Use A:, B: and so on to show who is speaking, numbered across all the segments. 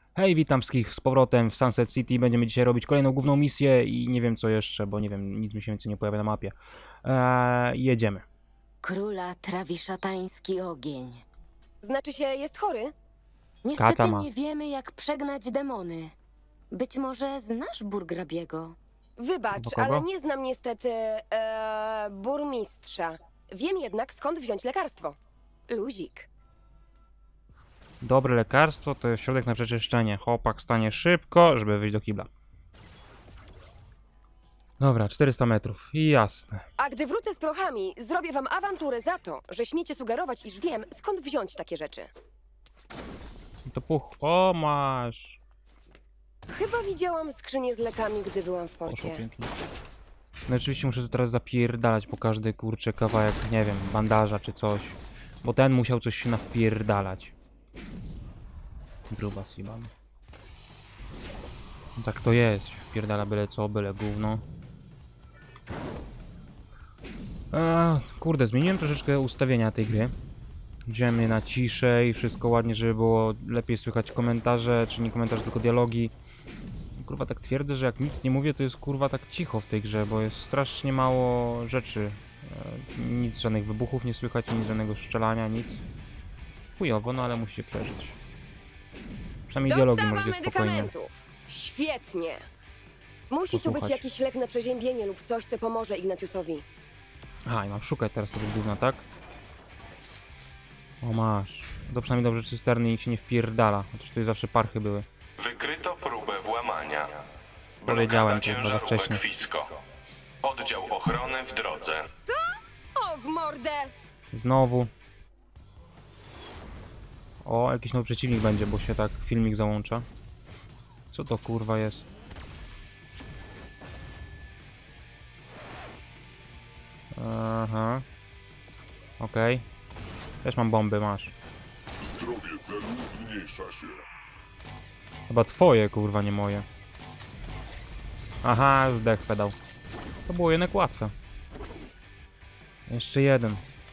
A: Hej, witam wszystkich z powrotem w Sunset City. Będziemy dzisiaj robić kolejną główną misję i nie wiem co jeszcze, bo nie wiem, nic mi się więcej nie pojawia na mapie. Jedziemy.
B: Króla trawi szatański ogień.
C: Znaczy się, jest chory?
A: Kata
B: Niestety
A: ma.
B: nie wiemy, jak przegnać demony. Być może znasz burgrabiego.
C: Wybacz,
A: Do kogo?
C: ale nie znam niestety burmistrza. Wiem jednak, skąd wziąć lekarstwo. Luzik.
A: Dobre lekarstwo to jest środek na przeczyszczenie. Chłopak stanie szybko, żeby wyjść do kibla. Dobra, 400 metrów. Jasne.
C: A gdy wrócę z prochami, zrobię wam awanturę za to, że śmiecie sugerować, iż wiem, skąd wziąć takie rzeczy.
A: To puch. O, masz.
C: Chyba widziałam skrzynię z lekami, gdy byłam w
A: Poszło
C: porcie.
A: pięknie. No oczywiście muszę to teraz zapierdalać po każdy kurczę kawałek, nie wiem, bandaża czy coś. Bo ten musiał coś się nawpierdalać. Gruba Siban. Tak to jest, wpierdala byle co, byle gówno. Kurde, zmieniłem troszeczkę ustawienia tej gry. Wziąłem je na ciszę i wszystko ładnie, żeby było lepiej słychać komentarze, czy nie komentarze, tylko dialogi. Kurwa, tak twierdzę, że jak nic nie mówię, to jest kurwa tak cicho w tej grze, bo jest strasznie mało rzeczy. Nic, żadnych wybuchów nie słychać, nic, żadnego strzelania, nic. Chujowo, no ale musicie przeżyć. Przynajmniej dialogi
C: Dostawa
A: możecie spokojnie.
C: medykamentów. Świetnie. Musi tu być
A: Posłuchać.
C: jakiś lek na przeziębienie lub coś, co pomoże Ignatiusowi.
A: Aha, i mam szukać teraz tego gówna, tak? O, masz. To przynajmniej dobrze cysterny nikt się nie wpierdala. Chociaż tu zawsze parchy były.
D: Wykryto próbę włamania.
A: Powiedziałem
D: Blokada
A: to chyba
D: ciężarówek
A: wcześniej.
D: Fisko. Oddział ochrony w drodze.
C: O, w mordę!
A: Znowu. O, jakiś nowy przeciwnik będzie, bo się tak filmik załącza. Co to kurwa jest? Aha. Okej. Też mam bomby, masz.
E: Zdrowie celu zmniejsza się.
A: Chyba twoje, kurwa, nie moje. Aha, zdech pedał. To było jednak łatwe. Jeszcze jeden.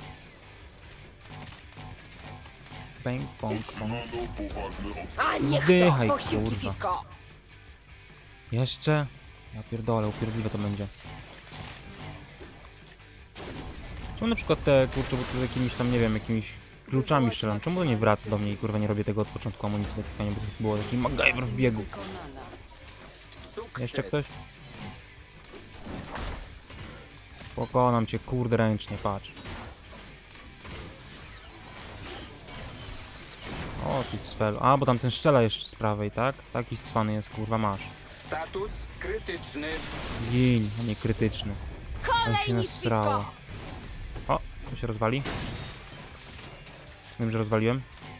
A: Ping, pong, pong.
E: Otrzymano poważne
C: A niech
A: Zdychaj,
C: to! Posiłki
A: kurwa.
C: Fisko!
A: Jeszcze? Ja pierdolę, upierdliwe to będzie. Czemu na przykład te, kurczę, bo tu jakimiś tam, nie wiem, jakimiś kluczami strzelam. Czemu to nie wraca do mnie i kurwa nie robię tego od początku amunicji do pikania, bo to było taki MacGyver w biegu. Jeszcze ktoś? Pokonam cię, kurde, ręcznie, patrz. O, ty cfel. A, bo tam ten strzela jeszcze z prawej, tak? Taki cwany jest, kurwa, masz.
F: Status krytyczny.
A: Gin, a nie krytyczny. Tam się
C: Kolejny
A: nasrało.
C: Fisko!
A: O, to się rozwali. Wiem, że rozwaliłem.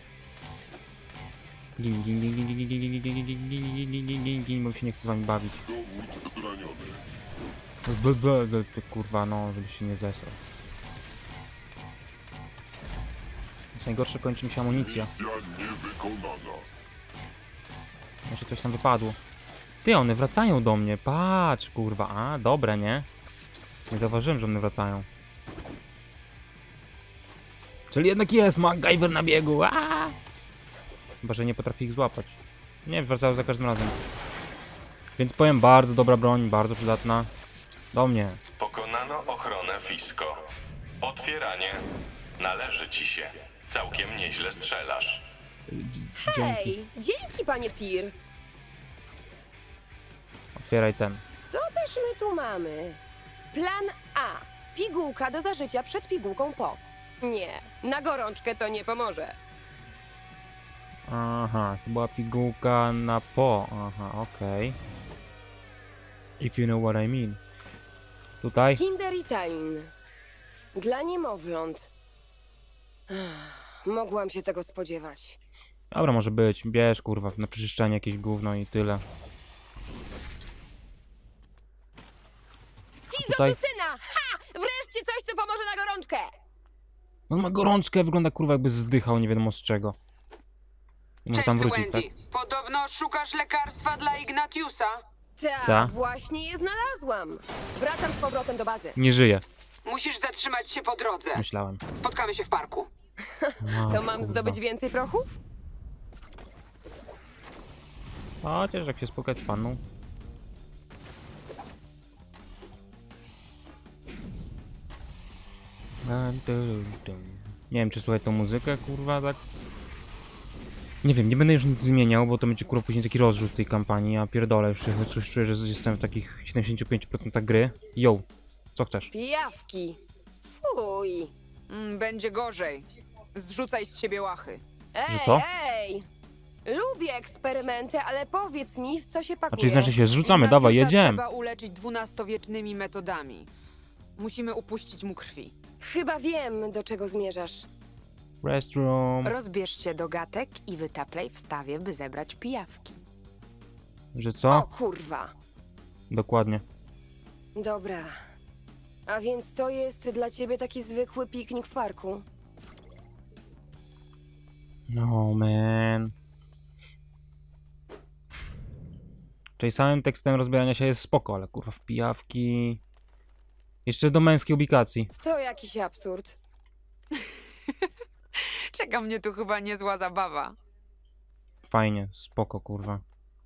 A: Gin, gin, gin, gin, gin, gin, gin, gin, gin, gin, gin, gin, gin, gin, gin, bo się nie chcę z wami bawić.
E: dowód zraniony.
A: Ty kurwa, no, żeby się nie zesrał. Najgorsze, kończy mi się amunicja.
E: Misja niewykonana.
A: Może coś tam wypadło. Ty, one wracają do mnie, patrz, kurwa. A, dobre, nie? Nie zauważyłem, że one wracają. Czyli jednak jest MacGyver na biegu, aaa! Chyba, że nie potrafi ich złapać. Nie, wracają za każdym razem. Więc powiem, bardzo dobra broń, bardzo przydatna. Do mnie.
D: Pokonano ochronę Fisko. Otwieranie. Należy ci się. Całkiem nieźle strzelasz.
A: Dzięki.
C: Hej, dzięki panie Tir.
A: Otwieraj ten.
C: Co też my tu mamy? Plan A. Pigułka do zażycia przed pigułką po. Nie, na gorączkę to nie pomoże.
A: Aha, to była pigułka na po. Aha, okej. If you know what I mean. Tutaj?
C: Kinderitalin. Dla niemowląt. Mogłam się tego spodziewać.
A: Dobra, może być. Bierz, kurwa, na przeczyszczenie jakieś gówno i tyle. tutaj?
C: Fizotusyna! Ha! Wreszcie coś, co pomoże na gorączkę!
A: On ma gorączkę, wygląda kurwa jakby zdychał, nie wiadomo z czego. I może
G: Cześć,
A: tam wrócić, tak?
G: Wendy. Podobno szukasz lekarstwa dla Ignatiusa.
A: Ta?
C: Właśnie je znalazłam. Wracam z powrotem do bazy.
A: Nie żyje,
G: Musisz zatrzymać się po drodze.
A: myślałem.
G: Spotkamy się w parku.
A: A,
C: To mam
A: kurwa.
C: zdobyć więcej prochów?
A: Chociaż jak się spotkać z panną. Nie wiem, czy słuchać tą muzykę, kurwa, tak. Nie wiem, nie będę już nic zmieniał, bo to będzie kurwa później taki rozrzut tej kampanii. Ja pierdolę, już czuję, że jestem w takich 75% gry. Yo, co chcesz?
C: Pijawki. Fuj.
G: Będzie gorzej. Zrzucaj z siebie łachy.
C: Ej,
A: co?
C: ej! Lubię eksperymenty, ale powiedz mi, w co się pakuje.
A: Znaczy, znaczy się, zrzucamy,
G: Ignatiusa
A: dawaj, jedziemy.
G: trzeba uleczyć XII-wiecznymi metodami. Musimy upuścić mu krwi.
C: Chyba wiem, do czego zmierzasz.
A: Restroom.
G: Rozbierz się do gatek i wytaplej w stawie, by zebrać pijawki.
A: Że
C: O
A: co?
C: kurwa.
A: Dokładnie.
C: Dobra. A więc to jest dla ciebie taki zwykły piknik w parku?
A: No man. Czyli samym tekstem rozbierania się jest spoko, ale kurwa w pijawki. Jeszcze do męskiej ubikacji.
C: To jakiś absurd.
G: Czeka mnie tu chyba niezła zabawa.
A: Fajnie, spoko kurwa.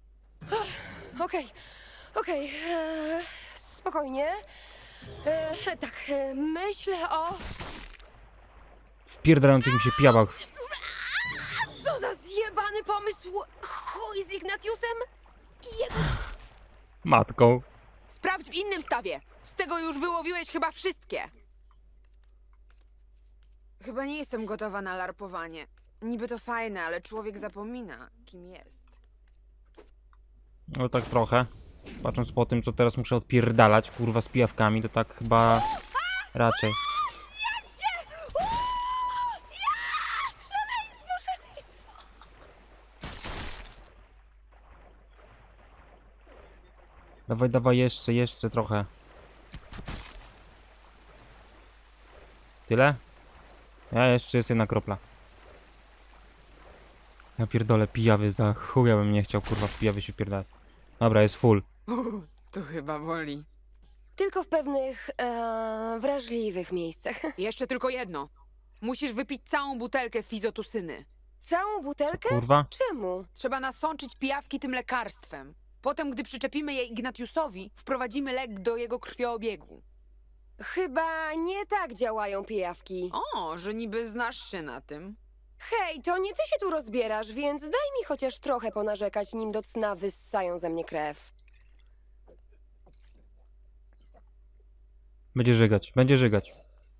C: Okej, spokojnie. Tak, myślę o...
A: Wpierdalających mi się pijawach.
C: Co za zjebany pomysł! Chuj z Ignatiusem i jego...
A: Matką.
G: Sprawdź w innym stawie. Z tego już wyłowiłeś chyba wszystkie. Chyba nie jestem gotowa na larpowanie. Niby to fajne, ale człowiek zapomina, kim jest.
A: No tak trochę. Patrząc po tym, co teraz muszę odpierdalać, kurwa, z pijawkami, to tak chyba raczej. Dawaj, dawaj, jeszcze trochę. Tyle? Ja jeszcze jest jedna kropla. Ja pierdolę, pijawy, za chuja bym nie chciał, kurwa, w pijawy się pierdalać. Dobra, jest full.
G: To chyba boli.
C: Tylko w pewnych wrażliwych miejscach.
G: Jeszcze tylko jedno. Musisz wypić całą butelkę fizotusyny.
C: Całą butelkę?
A: Kurwa.
C: Czemu?
G: Trzeba nasączyć pijawki tym lekarstwem. Potem, gdy przyczepimy je Ignatiusowi, wprowadzimy lek do jego krwioobiegu.
C: Chyba nie tak działają pijawki.
G: O, że niby znasz się na tym.
C: Hej, to nie ty się tu rozbierasz, więc daj mi chociaż trochę ponarzekać, nim do cna wyssają ze mnie krew.
A: Będzie żygać, będzie żygać.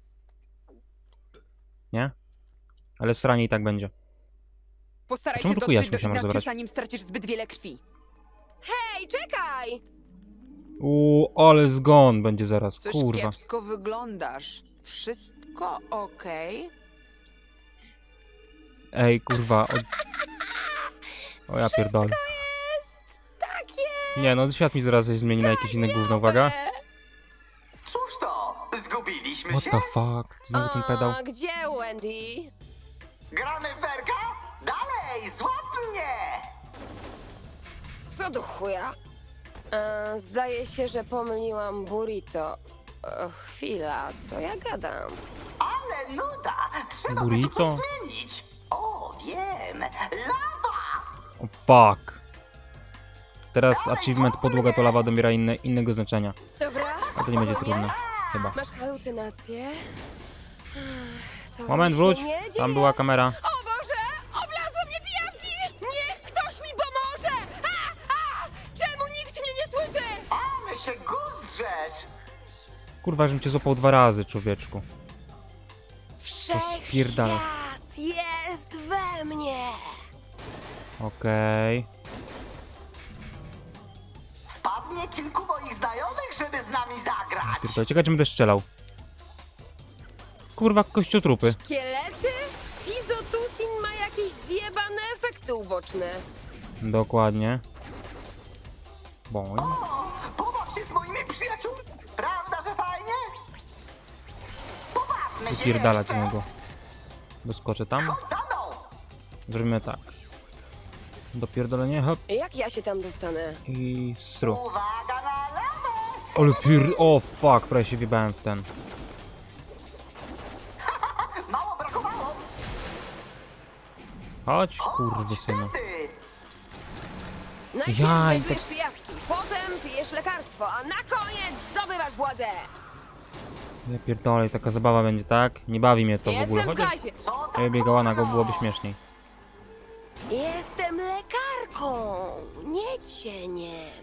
A: Nie? Ale sranie i tak będzie.
G: Postaraj
A: A czemu
G: się
A: tylko
G: dotrzeć
A: jaśń
G: do
A: musiałem
G: Ignatiusa,
A: rozebrać?
G: nim stracisz zbyt wiele krwi.
C: Hej, czekaj!
A: Ale zgon będzie zaraz,
G: Coś
A: kurwa.
G: kiepsko wyglądasz. Wszystko okej?
A: Ej, kurwa. O ja pierdolę.
C: Takie...
A: Nie, no świat mi zaraz się zmieni na jakieś inne gówno, uwaga.
H: Cóż to? Zgubiliśmy
A: What
H: się?
A: the fuck? Znowu ten pedał.
C: A gdzie Wendy?
H: Gramy w berka? Dalej, złap mnie!
C: Co do chuja? Zdaje się, że pomyliłam burrito. Chwila, co ja gadam?
H: Ale nuda! Trzeba by tu
A: Burrito?
H: coś zmienić! O, wiem! Lawa!
A: O fuck. Teraz achievement podłoga to lawa dobiera innego znaczenia.
C: Dobra,
A: A to nie będzie trudne. Chyba.
C: masz halucynacje? To
A: Moment,
C: się
A: wróć.
C: nie dzieje.
A: Tam była kamera.
C: O Boże! Oblazły mnie pijawki! Niech ktoś mi pomoże! Czemu nikt mnie nie słyszy?
H: Ale się guzdrzesz!
A: Kurwa, żebym cię złapał 2 razy, człowieczku. spierdala.
C: Wszechświat jest we mnie!
A: Okej.
H: Wpadnie kilku moich znajomych, żeby z nami zagrać!
A: Pierdolę, ciekawe, czy będę strzelał. Kurwa, kościotrupy.
C: Szkielety? Fizotusin ma jakieś zjebane efekty uboczne.
A: Dokładnie. Boń.
H: Pobaw się z moimi przyjaciółmi! Prawda, że fajnie? Pobawmy się
A: Wypierdalać z
H: jeszcze!
A: niego. Doskoczę tam.
H: Chodź za mną!
A: Zrobimy tak. Dopierdolenie, hop.
C: Jak ja się tam dostanę?
A: I sru.
H: Uwaga na lewę!
A: Ale o fuck, prawie się wjebałem w ten.
H: Mało brakowało!
A: Chodź, kurwy synu.
H: Wtedy!
C: Najpierw
A: Jaj,
C: znajdujesz pijawki, potem pijesz lekarstwo, a na koniec zdobywasz władzę!
A: Ja pierdolę, taka zabawa będzie, tak? Nie bawi mnie to w ogóle.
C: Jestem w
A: Chociaż
C: chazie!
H: Co tak
A: jakby biegała nago,
H: wolno?
A: byłoby śmieszniej.
C: Jestem lekarką, nie cieniem.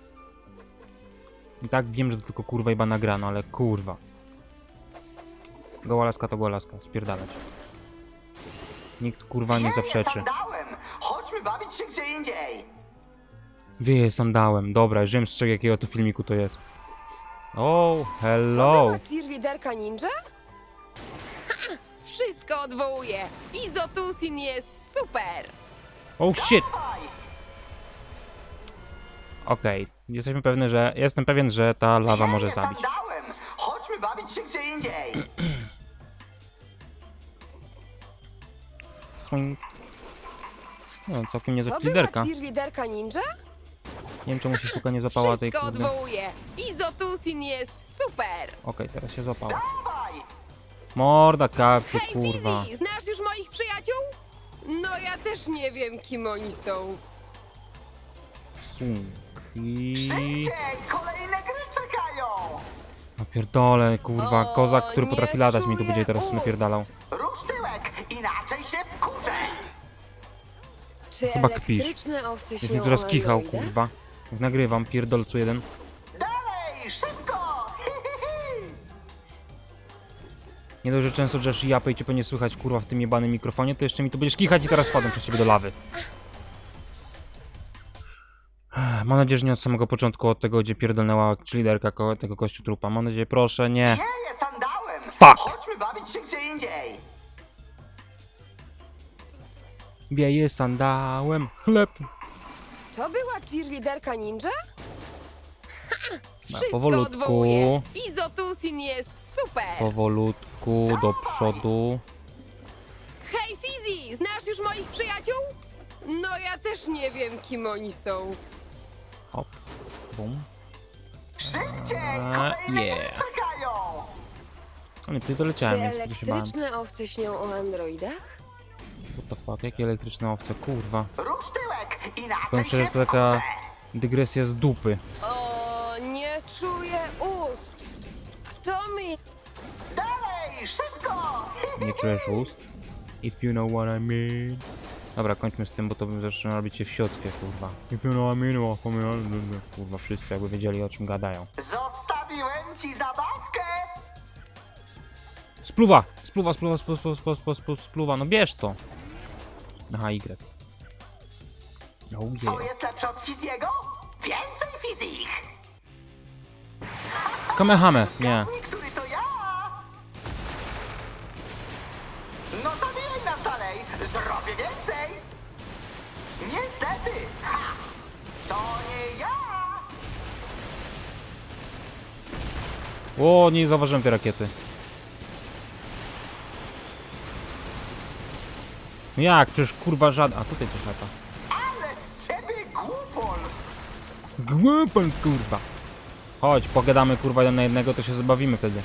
A: I tak wiem, że to tylko kurwa jeba nagrano, ale kurwa. Gołalaska to gołalaska, spierdalać. Nikt kurwa nie
H: Wieje
A: zaprzeczy.
H: sandałem. Chodźmy bawić się gdzie indziej.
A: Wieje sandałem. Dobra, już wiem z czego jakiego to filmiku to jest. O,
C: To
A: hello.
C: była cheerleaderka ninja? Ha! Wszystko odwołuje. Fizotusin jest super!
A: Oh shit.
H: Dawaj.
A: Okej, jestem pewien, że ta lawa może
H: Wieje
A: zabić.
H: sandałem. Chodźmy bawić się gdzie indziej.
A: Swing. No, całkiem niezła
C: To była
A: liderka.
C: cheerleaderka ninja?
A: Nie wiem czemu się suka nie złapała tej
C: Wszystko
A: kurde.
C: odwołuje. Fizotusin jest super!
A: Okej, teraz się złapała.
H: Dawaj.
A: Morda kapcie,
C: Hej
A: kurwa.
C: Fizi, znasz już moich przyjaciół? No ja też nie wiem kim oni są.
A: Swing. I...
H: Szybciej. Kolejne gry czekają.
A: No pierdolę, kurwa,
C: O,
A: kozak, który
C: nie
A: potrafi latać mi tu
C: czuję
A: będzie teraz
C: ust.
A: napierdalał.
H: Rusz tyłek. Inaczej się wkurzę.
C: Czy
A: Chyba kpisz.
C: elektryczne owce
A: Już mi
C: śnią
A: teraz
C: o
A: kichał,
C: androidach?
A: kurwa. Jak nagrywam, pierdolcu jeden.
H: Dalej. Szybko.
A: Nie dość, że często drzesz japę i cię pewnie słychać, kurwa, w tym jebanym mikrofonie, to jeszcze mi tu będziesz kichać i teraz spadam przez ciebie do lawy. Mam nadzieję, że nie od samego początku, od tego, gdzie pierdolnęła liderka tego kościu trupa. Mam nadzieję, proszę, nie.
H: Wieje sandałem.
A: Fuck.
H: Chodźmy bawić się gdzie indziej.
A: Wieje sandałem, chleb.
C: To była cheerleaderka ninja? Ha! Wszystko
A: powolutku.
C: odwołuje. Fizotusin jest super!
A: Powolutku, do przodu.
C: Hej Fizi, znasz już moich przyjaciół? No ja też nie wiem kim oni są.
A: Hop, bum.
H: Szybciej. Kolejne
A: yeah.
H: gry czekają.
A: O nie, tutaj
C: Czy
A: doleciałem, więc tu się bałem.
C: elektryczne owce śnią o androidach?
A: What the fuck, jakie elektryczne owce, kurwa.
H: Rusz tyłek.
A: Powiem
H: Inaczej
A: szczerze,
H: się
A: to taka
H: wkurzę.
A: dygresja z dupy.
C: O, nie czuję ust. Kto mi...
H: Dalej. Szybko.
A: Nie czujesz ust? If you know what I mean. Dobra, kończmy z tym, bo to bym zaczyna robić się wsiockie, kurwa. If you know what I mean, kurwa, wszyscy jakby wiedzieli, o czym gadają.
H: Zostawiłem ci zabawkę.
A: Spluwa! Spluwa, no bierz to! Aha, Y. Oh
H: Co
A: yeah.
H: jest lepsze od Fiziego? Więcej Fizich.
A: Kamehame, nie.
H: Zgadnij, który to ja. No zabijaj nas dalej. Zrobię więcej. Niestety. Ha! To nie ja.
A: O, nie zauważyłem tej rakiety. No jak? Przecież kurwa żaden... A tutaj coś lata.
H: Ale z ciebie głupol.
A: Głupon, kurwa. Chodź, pogadamy kurwa jeden na jednego, to się zabawimy wtedy.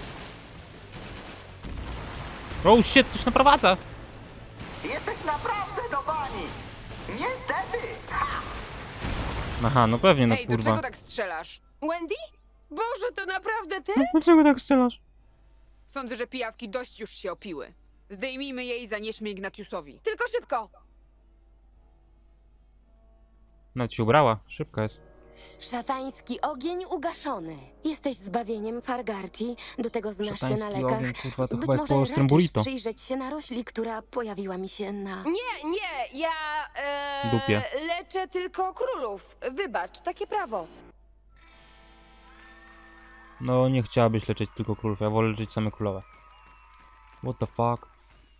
A: Oh shit, ktoś naprowadza!
H: Jesteś naprawdę do bani. Niestety. Ha!
A: Aha, no pewnie, no
G: Ej,
A: kurwa.
G: dlaczego tak strzelasz?
C: Wendy? Boże, to naprawdę ty?
A: Dlaczego tak strzelasz?
G: Sądzę, że pijawki dość już się opiły. Zdejmijmy je i zanieśmy Ignatiusowi.
C: Tylko szybko.
A: No ci ubrała, szybko jest.
B: Szatański ogień ugaszony. Jesteś zbawieniem Fargarti, do tego znasz się na
A: Szatański
B: lekach.
A: ogień, kurwa, to
B: Być
A: chyba jak
B: może
A: po
B: raczysz
A: Strombolito.
B: przyjrzeć się narośli, która pojawiła mi się na...
C: Nie, ja...
A: Dupie.
C: leczę tylko królów. Wybacz, takie prawo.
A: No nie chciałabyś leczyć tylko królów, ja wolę leczyć same królowe. What the fuck?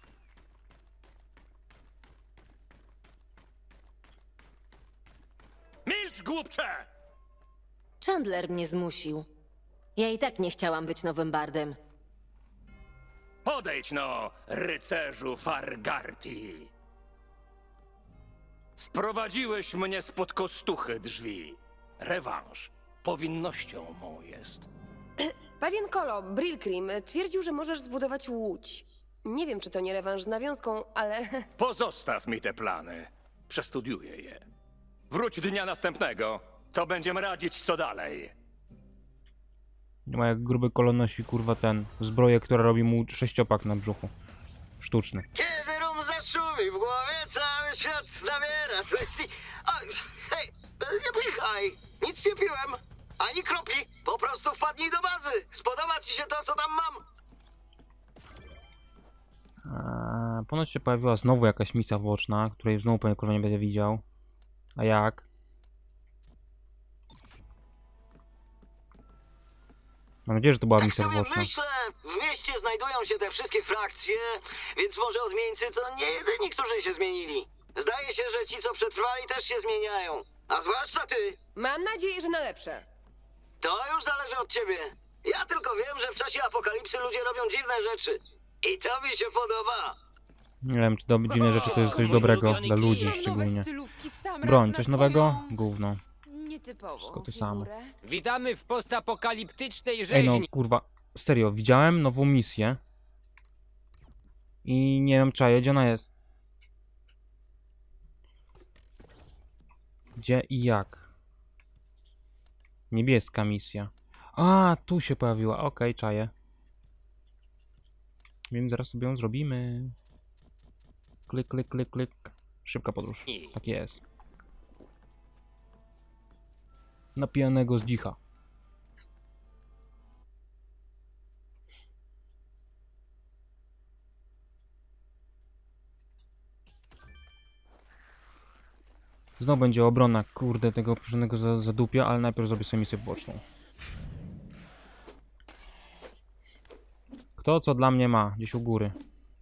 I: Milcz, głupcze!
J: Chandler mnie zmusił. Ja i tak nie chciałam być nowym bardem.
I: Podejdź no, rycerzu Fargarti. Sprowadziłeś mnie spod kostuchy drzwi. Rewanż powinnością mą jest.
C: Pewien kolo, Brillcream, twierdził, że możesz zbudować łódź. Nie wiem, czy to nie rewanż z nawiązką, ale...
I: Pozostaw mi te plany. Przestudiuję je. Wróć dnia następnego. To będziemy radzić, co dalej.
A: Nie ma jak gruby kolon nosi, kurwa, ten zbroję, która robi mu 6-pak na brzuchu. Sztuczny.
K: Kiedy rum zaszumi w głowie, cały świat nabiera. Hej, nie pychaj. Nic nie piłem. Ani kropli. Po prostu wpadnij do bazy. Spodoba ci się to, co tam mam.
A: Ponoć się pojawiła znowu jakaś misja boczna, której znowu pewnie kurwa nie będę widział. A jak? Mam nadzieję, że to była
K: Tak
A: misja
K: sobie
A: boczna.
K: myślę, w mieście znajdują się te wszystkie frakcje, więc może odmieńcy to nie jedyni, którzy się zmienili. Zdaje się, że ci, co przetrwali, też się zmieniają. A zwłaszcza ty.
C: Mam nadzieję, że na lepsze.
K: To już zależy od ciebie. Ja tylko wiem, że w czasie apokalipsy ludzie robią dziwne rzeczy. I to mi się podoba.
A: Nie wiem, czy dziwne rzeczy to jest coś dobrego dla ludzi
G: Mam nowe
A: szczególnie.
G: stylówki w sam raz
A: Broń,
G: na
A: coś nowego?
G: twoją
A: Gówno.
G: Nietypową
A: Wszystko to samo.
G: figurę.
F: Witamy w postapokaliptycznej
A: Ej
F: rzeźni.
A: no, kurwa, serio, widziałem nową misję. I nie wiem, czaję, gdzie ona jest. Gdzie i jak? Niebieska misja. A, tu się pojawiła, okej, czaję. Więc zaraz sobie ją zrobimy. Klik, klik, klik, klik. Szybka podróż. Tak jest. Napijanego z dzicha. Znowu będzie obrona, kurde, tego poprzedniego zadupia, ale najpierw zrobię sobie misję boczną. Kto co dla mnie ma? Gdzieś u góry.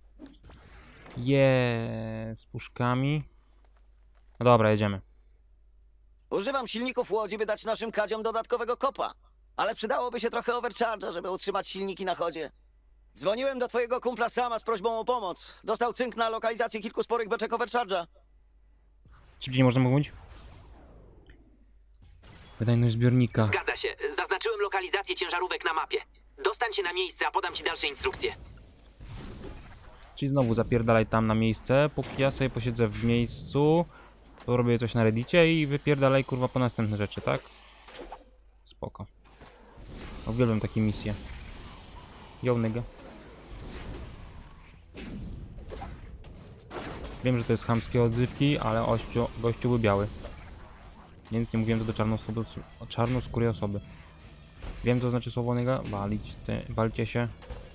A: Z puszkami. No dobra, jedziemy.
K: Używam silników łodzi, by dać naszym kadziom dodatkowego kopa. Ale przydałoby się trochę overcharge'a, żeby utrzymać silniki na chodzie. Dzwoniłem do twojego kumpla Sama z prośbą o pomoc. Dostał cynk na lokalizację kilku sporych beczek overcharge'a.
A: Szybciej nie można mówić? Wydajność zbiornika.
L: Zgadza się. Zaznaczyłem lokalizację ciężarówek na mapie. Dostań się na miejsce, a podam ci dalsze instrukcje.
A: Czyli znowu zapierdalaj tam na miejsce, póki ja sobie posiedzę w miejscu, robię coś na reddicie i wypierdalaj kurwa po następne rzeczy, tak? Spoko. Uwielbiam takie misje. Yo, nigga. Wiem, że to jest chamskie odzywki, ale gościu był biały. Więc nie mówiłem to do czarnoskórej osoby. Wiem, co znaczy słowo nigga. Walcie się.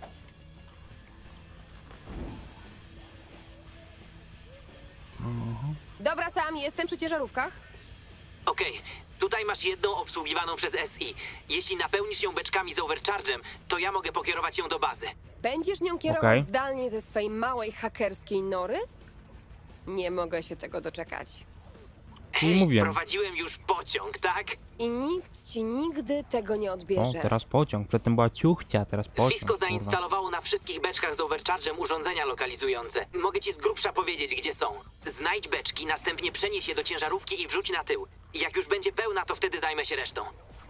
C: Dobra, Sam, jestem przy ciężarówkach.
L: Okej, tutaj masz jedną obsługiwaną przez SI. Jeśli napełnisz ją beczkami z overcharge'em, to ja mogę pokierować ją do bazy.
C: Będziesz nią kierował
A: Okej.
C: zdalnie ze swej małej hakerskiej nory? Nie mogę się tego doczekać.
A: Nie mówiłem.
L: Prowadziłem już pociąg, tak?
C: I nikt ci nigdy tego nie
A: O,
C: odbierze.
A: teraz pociąg. Przedtem była ciuchcia, teraz pociąg.
L: Fisco
A: kurwa.
L: zainstalowało na wszystkich beczkach z overcharge'em urządzenia lokalizujące. Mogę ci z grubsza powiedzieć, gdzie są. Znajdź beczki, następnie przenieś je do ciężarówki i wrzuć na tył. Jak już będzie pełna, to wtedy zajmę się resztą.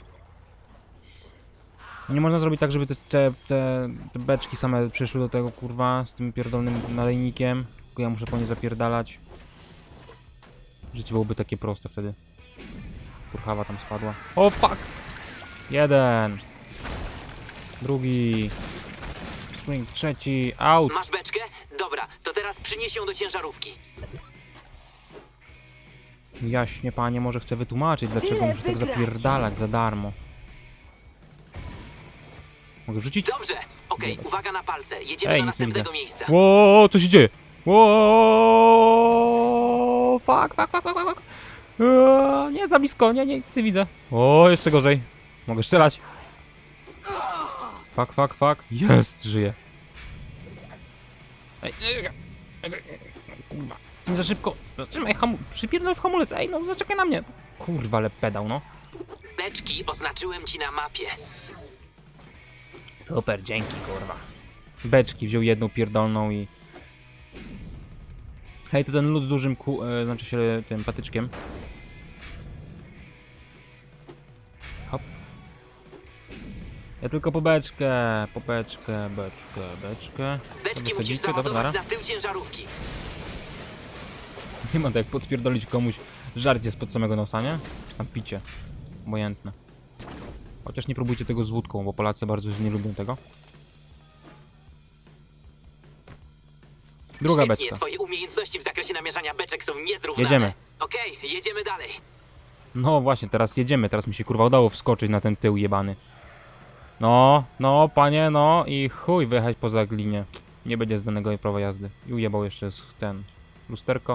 A: Nie można zrobić tak, żeby te beczki same przyszły do tego kurwa z tym pierdolnym nalejnikiem. Tylko ja muszę po nie zapierdalać. Życie byłoby takie proste wtedy. Kurchawa tam spadła. O fuck! Jeden. Drugi. Swing trzeci. Out.
L: Masz beczkę? Dobra, to teraz przynieś ją do ciężarówki.
A: Jaśnie panie, może chcę wytłumaczyć, dlaczego muszę tak zapierdalać za darmo. Mogę wrzucić?
L: Dobrze, okej, uwaga na palce. Jedziemy
A: Ej,
L: do
A: nic nie widzę.
L: następnego miejsca.
A: Ło, co się dzieje? Ło, fuck. Nie, za blisko, nie, nic nie widzę. O, jeszcze gorzej. Mogę strzelać. Fuck. Jest, żyję. Ej, kurwa, nie za szybko. Zatrzymaj, przypierdol w hamulec. Ej, no zaczekaj na mnie. Kurwa, ale pedał, no.
L: Beczki oznaczyłem ci na mapie.
A: Super, dzięki, kurwa. Beczki wziął jedną pierdolną i... Hej, to ten lód z dużym znaczy się tym patyczkiem. Hop. Ja tylko po beczkę.
L: Beczki musisz załadować na tył ciężarówki.
A: Nie ma tak jak podpierdolić komuś Żarcie spod samego nosa, nie? Czy tam picie. Obojętne. Chociaż nie próbujcie tego z wódką, bo Polacy bardzo nie lubią tego. Druga
L: Świetnie,
A: beczka.
L: twoje umiejętności w zakresie namierzania beczek są niezrównane.
A: Jedziemy.
L: Okej, jedziemy dalej.
A: No właśnie, teraz jedziemy. Teraz mi się kurwa udało wskoczyć na ten tył jebany. No, no, panie, no i chuj, wyjechać poza linię. Nie będzie zdanego prawa jazdy. I ujebał jeszcze ten lusterko.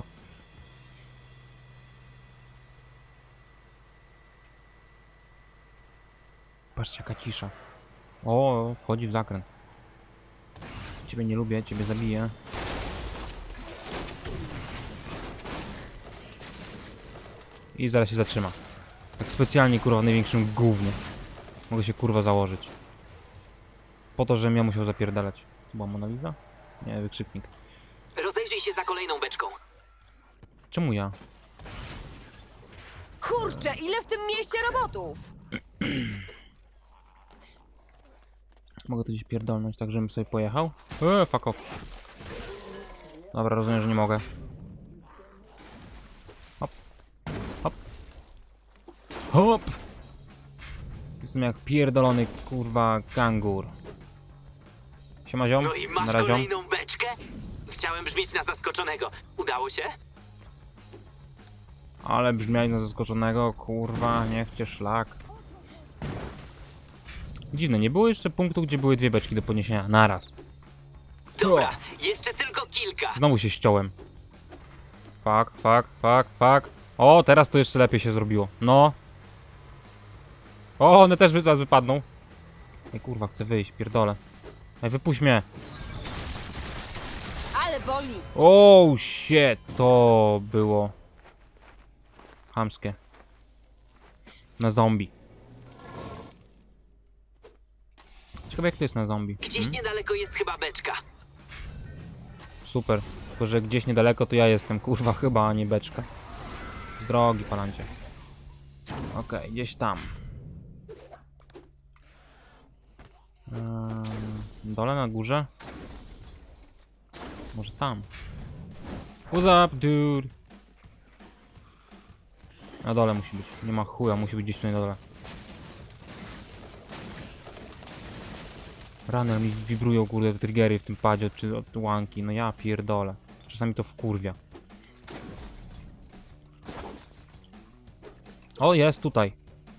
A: Patrzcie, jaka cisza. O, wchodzi w zakręt. Ciebie nie lubię, ciebie zabiję. I zaraz się zatrzyma. Tak specjalnie, kurwa, w największym gównie. Mogę się, kurwa, założyć. Po to, żebym ja musiał zapierdalać. To była Mona Lisa? Nie, wykrzyknik.
L: Rozejrzyj się za kolejną beczką.
A: Czemu ja?
C: Kurczę, ile w tym mieście robotów?
A: Mogę tu gdzieś pierdolnąć, tak żebym sobie pojechał? Fuck off. Dobra, rozumiem, że nie mogę. Hop. Hop. Hop! Jestem jak pierdolony, kurwa, kangur. Siema, ziom.
L: No i masz
A: Na razie.
L: kolejną beczkę? Chciałem brzmieć na zaskoczonego. Udało się?
A: Ale brzmiaj na zaskoczonego, kurwa, niech cię szlak. Dziwne, nie było jeszcze punktu, gdzie były dwie beczki do podniesienia naraz.
L: Dobra, jeszcze tylko kilka.
A: Znowu się ściąłem. Fuck. O, teraz to jeszcze lepiej się zrobiło. No. O, one też zaraz wypadną. Ej, kurwa, chcę wyjść, pierdolę. Ej, wypuść mnie.
C: Ale boli.
A: Oh, shit, to było chamskie. Na zombie. Ciekawe, jak to jest na zombie.
L: Gdzieś niedaleko jest chyba beczka.
A: Super. Tylko, że gdzieś niedaleko to ja jestem, kurwa, chyba, a nie beczka. Z drogi, palancie. Okej, gdzieś tam. Dole, na górze? Może tam. What's up, dude? Na dole musi być. Nie ma chuja, musi być gdzieś tutaj na dole. Rany mi wibrują, kurde, te triggery w tym padzie, czy od łanki. No ja pierdolę. Czasami to wkurwia. O, jest tutaj.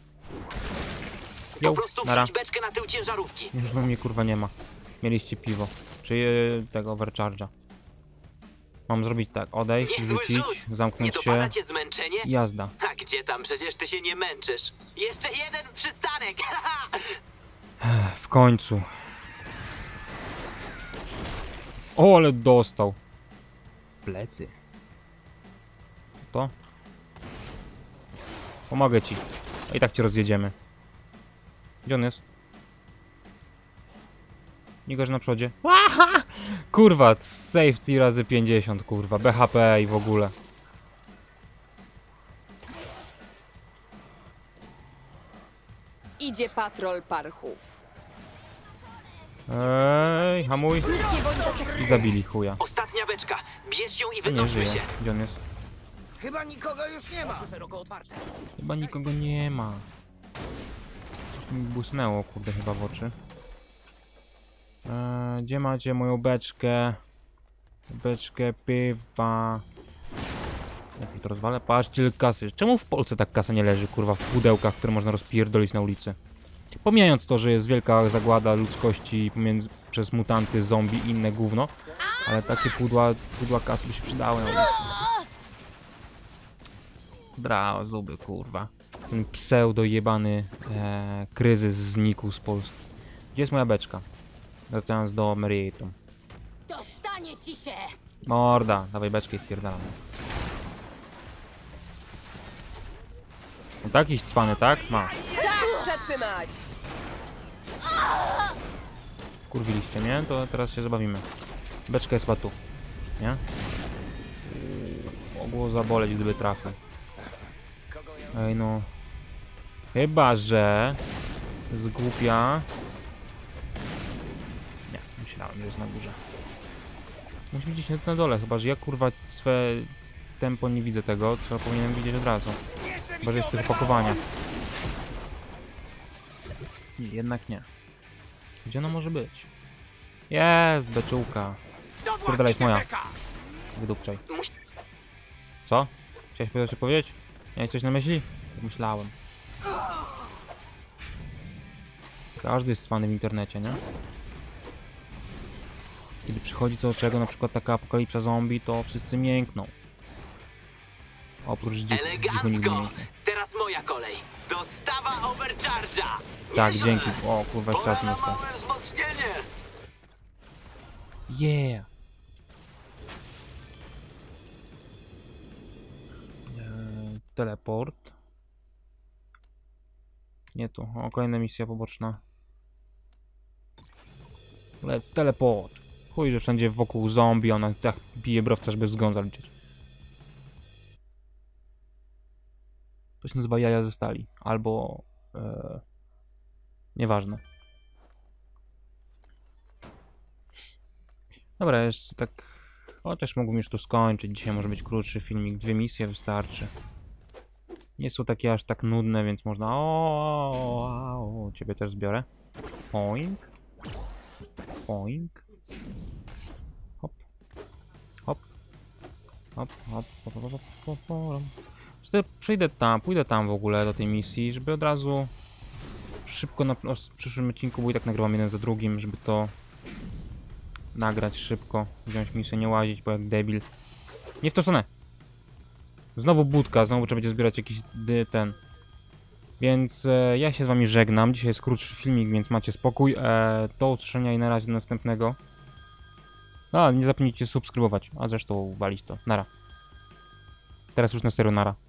L: Po prostu wrzuć beczkę na tył ciężarówki.
A: Już mnie, kurwa, nie ma. Mieliście piwo. Czy tego overcharge'a. Mam zrobić tak, odejść,
L: Niezły
A: wrócić,
L: rzut.
A: zamknąć
L: Nie
A: się.
L: dopada cię zmęczenie?
A: Jazda.
L: A gdzie tam? Przecież ty się nie męczysz. Jeszcze jeden przystanek!
A: W końcu. O, ale dostał. W plecy. To? Pomogę ci. A i tak cię rozjedziemy. Gdzie on jest? Nie gorzej na przodzie. Aha! Kurwa, safety razy 50, kurwa. BHP i w ogóle.
C: Idzie patrol parchów.
A: Ej, hamuj. I zabili chuja.
L: Ostatnia beczka. Bierz ją i
A: Nie
L: wynośmy
A: żyje.
L: się.
A: Gdzie on jest?
H: Chyba nikogo już nie ma.
A: Chyba nikogo nie ma. Coś mi błysnęło, kurde, chyba w oczy. Gdzie macie moją beczkę? Beczkę piwa. Jak mi to rozwalę? Patrzcie, ile kasy. Czemu w Polsce tak kasa nie leży, kurwa, w pudełkach, które można rozpierdolić na ulicy? Pomijając to, że jest wielka zagłada ludzkości przez mutanty, zombie i inne gówno. Ale takie pudła kasy by się przydały na ulicy. Dra, zuby, kurwa. Ten pseudo jebany kryzys znikł z Polski. Gdzie jest moja beczka? Wracając do Meriaton.
B: Dostanie ci się!
A: Morda, dawaj beczkę i spierdalamy. No taki cwany, tak? Ma.
C: Tak, przetrzymać!
A: Kurwiliście mnie, to teraz się zabawimy. Beczka jest chyba tu. Nie? Mogło zaboleć, gdyby trafił. Ej no. Chyba, że zgłupia. Nie, myślałem, że jest na górze. Musi być gdzieś na dole, chyba że ja kurwa swe tempo nie widzę tego, co powinienem widzieć od razu. Chyba, że jest w tych opakowaniach. Nie, jednak nie. Gdzie ona może być? Jest, beczułka. Która jest moja. Wydupczaj. Co? Chciałeś coś powiedzieć? Miałeś coś na myśli? Tak myślałem. Każdy jest cwany w internecie, nie? Kiedy przychodzi co do czego, na przykład taka apokalipsa zombie, to wszyscy miękną. Oprócz dzichu nigdy nie miękną.
L: Teraz moja kolej. Dostawa overcharge'a!
A: Tak, dzięki. O, kurwa, jeszcze raz nie dostał.
L: wzmocnienie!
A: Yeah! Teleport. Nie tu. O, kolejna misja poboczna. Let's teleport. Chuj, że wszędzie wokół zombie, ona tak bije browca, żeby zgon zaliczyć. To się nazywa jaja ze stali. Albo... nieważne. Dobra, jeszcze tak... Chociaż mógłbym już tu skończyć. Dzisiaj może być krótszy filmik. 2 misje wystarczy. Nie są takie aż tak nudne, więc można... O, ciebie też zbiorę. Oink. Oink. Hop. Hop. Hop, hop, hop, hop, hop, hop. Przejdę tam, pójdę tam w ogóle do tej misji, żeby od razu szybko w przyszłym odcinku, bo i tak nagrywam jeden za drugim, żeby to nagrać szybko, wziąć misję, nie łazić, bo jak debil. Nie w tą stronę! Znowu budka, znowu trzeba będzie zbierać jakiś ten. Więc ja się z wami żegnam. Dzisiaj jest krótszy filmik, więc macie spokój. Do usłyszenia i na razie do następnego. A, nie zapomnijcie subskrybować. A zresztą walić to. Nara. Teraz już na serio nara.